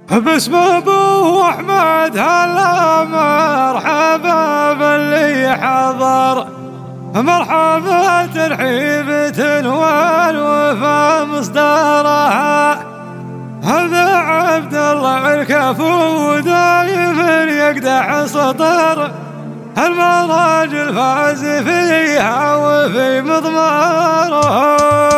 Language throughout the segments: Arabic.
باسم ابو احمد هلا مرحبا باللي حضر، مرحبا ترحيبة والوفا مصدرها. هذا عبد الله الكفو دايم يقدح سطر، المراجل فاز فيها وفي مضمارها.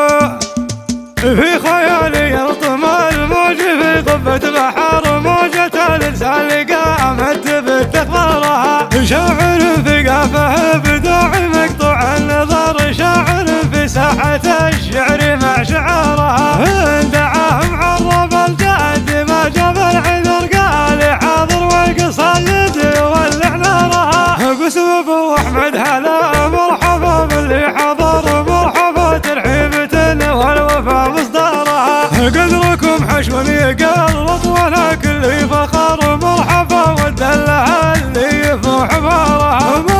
في خيالي يلطم الموج في قبة بحر، موجة الانسان قامت بتكبرها. شاعر في قافه بداع مقطوع النظر، شاعر في ساحة الشعر مع شعرها. ان دعاهم عرب الجد ما جاب العذر، قال حاضر والقصايد يولع نارها. باسم ابو احمد هلا مرحبا باللي حضر، مرحبا ترحيبة والوفا مصدرها. قدركم حشو يقلط ولكن لي فخر، مرحبا والدلة اللي يفوح بارها.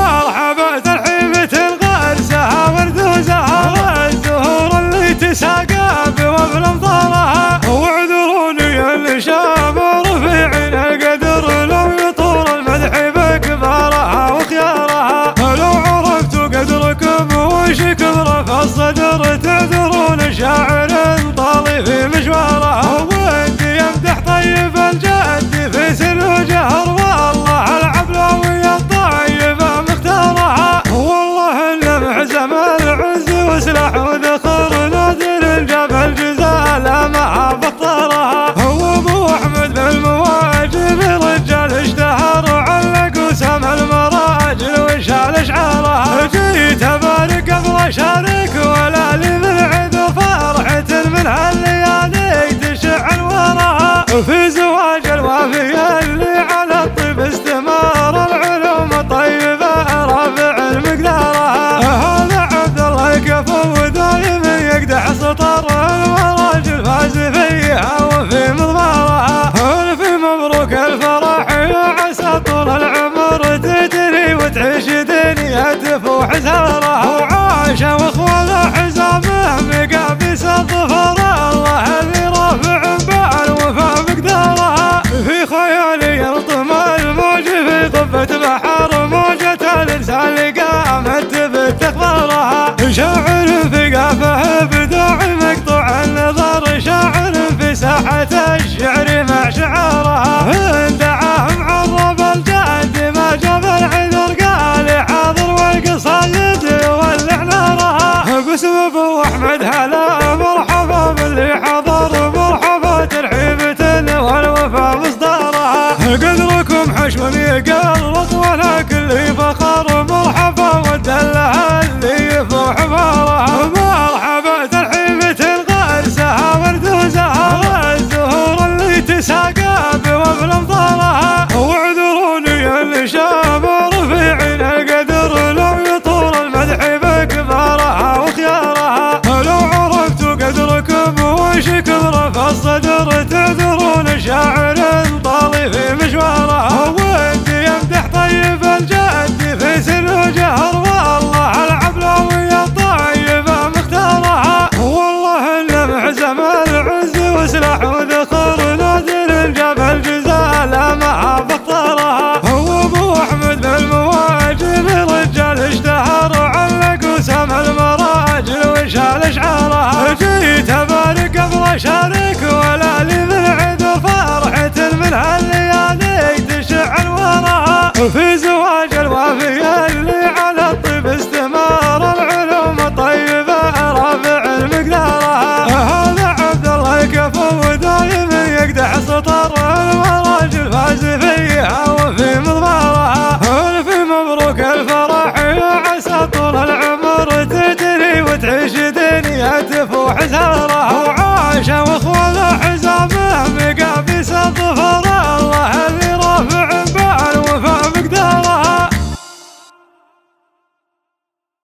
مرحبا ترحيبة غرسها وردوزها، والزهور اللي تساقى بوبل امطارها. واعذروني اللي شام رفيعين القدر، لو يطول المدح بكبارها وخيارها. لو عرفتوا قدركم وش كبر في الصدر، تعذرون شاعر طالي في مشوارها. وانت يمدح طيب الجد في سر وجهر، والله العبلاوية الطيبة مختارها. والله اللمح زمان العز وسلاح وذخر، نادر جاب الجزال ما بطرها. هو ابو احمد بالمواجب رجال اشتهر، علق وسام المراجل وشال اشعارها. جيت ابارك قبل اشارك ولا لي بالعيد، فرحة من هالليالي تشع انوارها. في زواج الوافية اللي على الطيب استمار، العلوم الطيبة رافع المقدارها. هذا عبد الله الكفو دايم يقدح سطر، المراجل فاز فيها وفي مضمارها. الف مبروك الفرح يا عسى طول العمر، تدري وتعيش دنيا تفوح زهرها. وعاش واخوان حزامه مقابس الظفر، الله اللي رافع بالوفا مقدارها. في خيالي يلطم الموج في قبة بحر، موجة الانسان قامت بتكبرها. شاعر في قافه بداع مقطوع النظر، شاعر في ساحة الشعر مع شعرها. ان دعاهم عرب الجد ما جاب العذر، قال حاضر والقصايد يولع نارها. باسم ابو احمد هلا مرحبا باللي حضر، مرحبا ترحيبة والوفا مصدرها. قدركم حشو يقلط ولكن لي فخر، مرحبا والدلة اللي يفوح بارها. مرحبا ترحيبة غرسها وردوزها، والزهور اللي تساقى بوبل امطارها. واعذروني اللي شام رفيعين القدر، لو يطول المدح بكبارها وخيارها. لو عرفتوا قدركم وش كبر في الصدر، تعذرون شاعر طالي في مشوارها. وانت يمدح طيب الجد في سر وجهر، والله العبلاوية الطيبة مختارها. والله اللمح زمان العز وسلاح وذخر، نادر جاب الجزال ما بطرها. هو ابو احمد بالمواجب رجال اشتهر، علق وسام المراجل وشال اشعارها. جيت ابارك قبل اشارك ولا لي بالعيد، فرحة من هالليالي تشع انوارها. في زواج الوافية اللي على الطيب استمار، العلوم الطيبة رافع المقدارها. هذا عبد الله الكفو دايم يقدح سطر، المراجل فاز فيها وفي مضمارها. الف مبروك الفرح يا عسى طول العمر، تدري وتعيش دنيا تفوح زهرها. وعاش واخوان حزامه مقابس الظفر،